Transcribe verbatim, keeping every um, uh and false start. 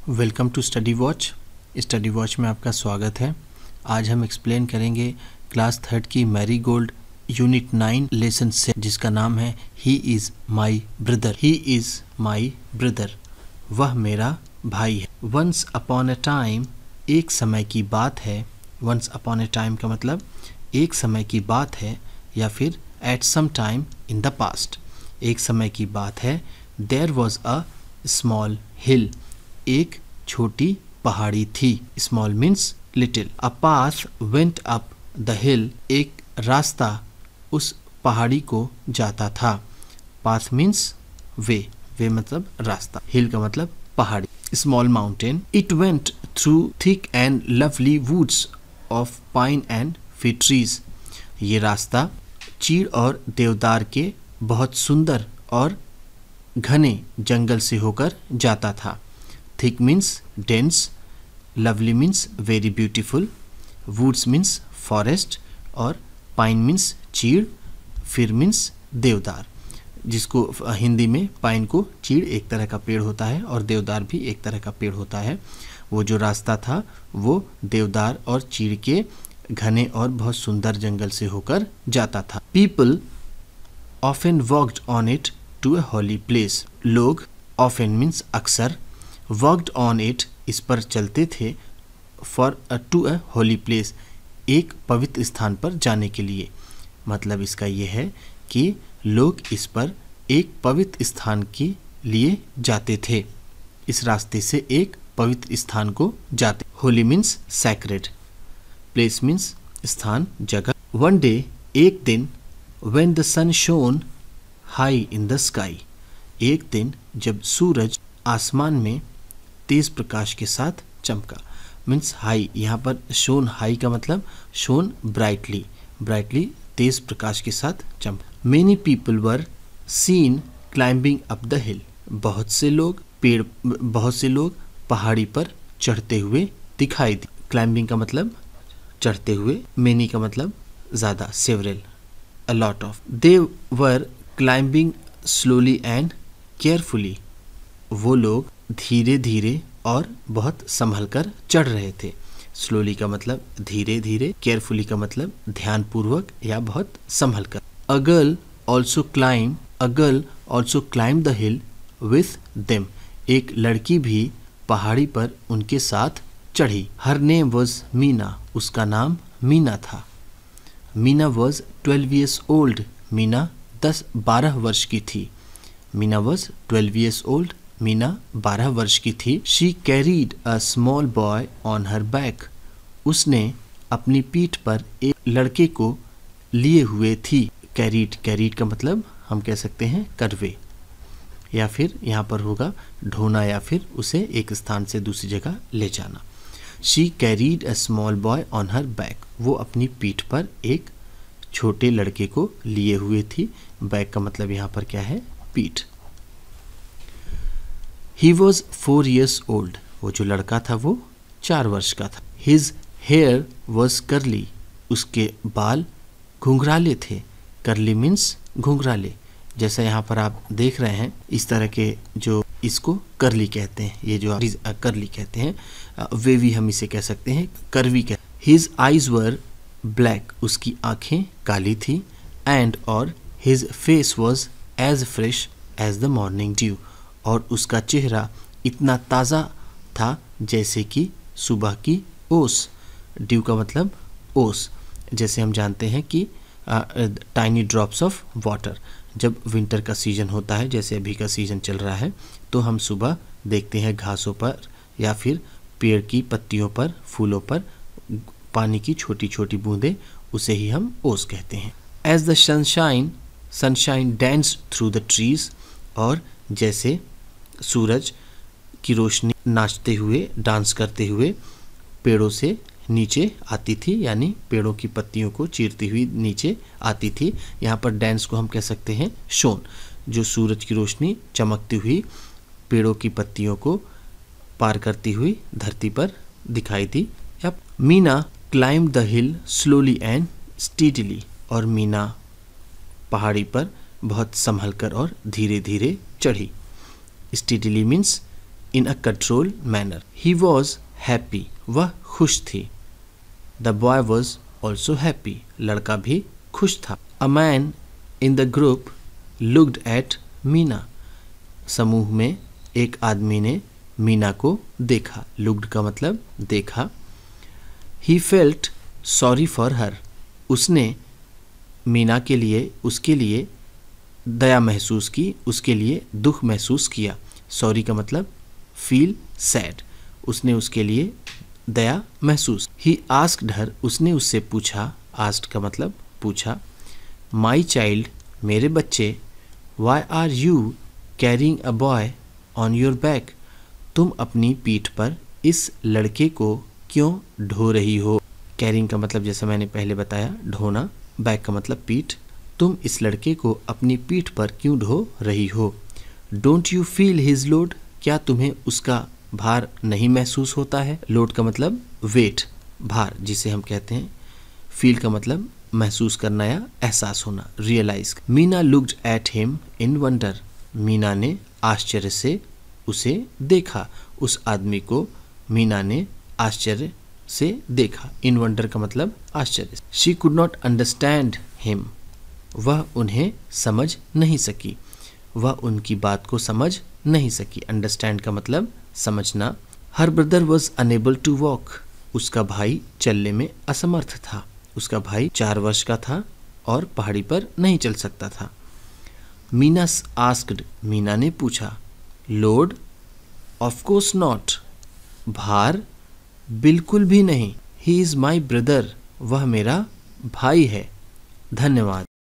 Welcome to study watch. Study watch में आपका स्वागत है। आज हम एक्सप्लेन करेंगे क्लास थर्ड की मैरीगोल्ड यूनिट नाइन लेसन से, जिसका नाम है he is my brother. He is my brother, वह मेरा भाई है। वंस अपॉन अ टाइम, एक समय की बात है। वंस अपॉन अ टाइम का मतलब एक समय की बात है, या फिर at some time in the past, एक समय की बात है। There was a small hill, एक छोटी पहाड़ी थी। Small means little. A path went up the hill, एक रास्ता उस पहाड़ी को जाता था। पाथ मीन्स वे, वे मतलब रास्ता, हिल का मतलब पहाड़ी। Small mountain, it went through thick and lovely woods of pine and fig trees, ये रास्ता चीड़ और देवदार के बहुत सुंदर और घने जंगल से होकर जाता था। Thick means dense, lovely means very beautiful, woods means forest, और पाइन मीन्स चीड़, फिर मीन्स देवदार, जिसको हिंदी में पाइन को चीड़ एक तरह का पेड़ होता है और देवदार भी एक तरह का पेड़ होता है। वो जो रास्ता था वो देवदार और चीड़ के घने और बहुत सुंदर जंगल से होकर जाता था। People often walked on it to a holy place, लोग ऑफन मीन्स अक्सर, वर्कड ऑन इट इस पर चलते थे, for a to a holy place एक पवित्र स्थान पर जाने के लिए। मतलब इसका ये है कि लोग इस पर एक पवित्र स्थान के लिए जाते थे, इस रास्ते से एक पवित्र स्थान को जाते। Holy means sacred, place means स्थान, जगह। वन डे, एक दिन, when the sun shone high in the sky, एक दिन जब सूरज आसमान में तेज प्रकाश के साथ चमका। मीन्स हाई, यहाँ पर शोन हाई का मतलब शोन ब्राइटली, ब्राइटली तेज प्रकाश के साथ चमका। Many people were seen climbing up the hill, बहुत से लोग पेड़ बहुत से लोग पहाड़ी पर चढ़ते हुए दिखाई दिए। क्लाइंबिंग का मतलब चढ़ते हुए, मेनी का मतलब ज़्यादा, several, a lot of. They were climbing slowly and carefully, वो लोग धीरे धीरे और बहुत संभल कर चढ़ रहे थे। स्लोली का मतलब धीरे धीरे, केयरफुली का मतलब ध्यानपूर्वक या बहुत संभल कर। A girl also climb a girl also climb the hill with them, एक लड़की भी पहाड़ी पर उनके साथ चढ़ी। हर नेम वॉज मीना, उसका नाम मीना था। Meena was twelve years old, Meena दस बारह वर्ष की थी। Meena was twelve years old, Meena बारह वर्ष की थी। She carried a small boy on her back, उसने अपनी पीठ पर एक लड़के को लिए हुए थी। कैरीड, कैरीड का मतलब हम कह सकते हैं करवे, या फिर यहाँ पर होगा ढोना, या फिर उसे एक स्थान से दूसरी जगह ले जाना। She carried a small boy on her back, वो अपनी पीठ पर एक छोटे लड़के को लिए हुए थी। बैक का मतलब यहाँ पर क्या है, पीठ। He was four years old, वो जो लड़का था वो चार वर्ष का था। His hair was curly, उसके बाल घुंघराले थे। curly means घुंघराले, जैसा यहाँ पर आप देख रहे हैं इस तरह के, जो इसको करली कहते हैं, ये जो करली कहते हैं, वेवी हम इसे कह सकते हैं, करवी कह। His eyes were black, उसकी आँखें काली थी। and और his face was as fresh as the morning dew, और उसका चेहरा इतना ताज़ा था जैसे कि सुबह की ओस। ड्यू का मतलब ओस, जैसे हम जानते हैं कि टाइनी ड्रॉप्स ऑफ वाटर, जब विंटर का सीज़न होता है, जैसे अभी का सीज़न चल रहा है, तो हम सुबह देखते हैं घासों पर या फिर पेड़ की पत्तियों पर, फूलों पर पानी की छोटी छोटी बूंदें, उसे ही हम ओस कहते हैं। As the sunshine sunshine dance through the trees, और जैसे सूरज की रोशनी नाचते हुए, डांस करते हुए पेड़ों से नीचे आती थी, यानी पेड़ों की पत्तियों को चीरती हुई नीचे आती थी। यहाँ पर डांस को हम कह सकते हैं शोन, जो सूरज की रोशनी चमकती हुई पेड़ों की पत्तियों को पार करती हुई धरती पर दिखाई दी। Meena climb the hill slowly and steadily, और मीना पहाड़ी पर बहुत संभल कर और धीरे धीरे चढ़ी। Steadily means in a control manner. He was happy, वह खुश थी। The boy was also happy, लड़का भी खुश था। A man in the group looked at Meena, समूह में एक आदमी ने मीना को देखा। लुक्ड का मतलब देखा। He felt sorry for her, उसने मीना के लिए उसके लिए दया महसूस की, उसके लिए दुख महसूस किया। सॉरी का मतलब फील सैड, उसने उसके लिए दया महसूस। ही आस्क्ड हर, उसने उससे पूछा। आस्क्ड का मतलब पूछा। माई चाइल्ड, मेरे बच्चे, why are you carrying a boy on your back, तुम अपनी पीठ पर इस लड़के को क्यों ढो रही हो। कैरिंग का मतलब जैसा मैंने पहले बताया ढोना, बैक का मतलब पीठ। तुम इस लड़के को अपनी पीठ पर क्यों ढो रही हो। Don't you feel his load, क्या तुम्हें उसका भार नहीं महसूस होता है। लोड का मतलब वेट, भार जिसे हम कहते हैं। फील का मतलब महसूस करना या एहसास होना, realise. Meena looked at him in wonder, Meena ने आश्चर्य से उसे देखा। उस आदमी को मीना ने आश्चर्य से देखा। इन वंडर का मतलब आश्चर्य। She could not understand him, वह उन्हें समझ नहीं सकी, वह उनकी बात को समझ नहीं सकी। अंडरस्टैंड का मतलब समझना। Her brother was unable to walk, उसका भाई चलने में असमर्थ था। उसका भाई चार वर्ष का था और पहाड़ी पर नहीं चल सकता था। मीना आस्क्ड, मीना ने पूछा। लोड, ऑफ कोर्स नॉट, भार, बिल्कुल भी नहीं। ही इज़ माई ब्रदर, वह मेरा भाई है। धन्यवाद।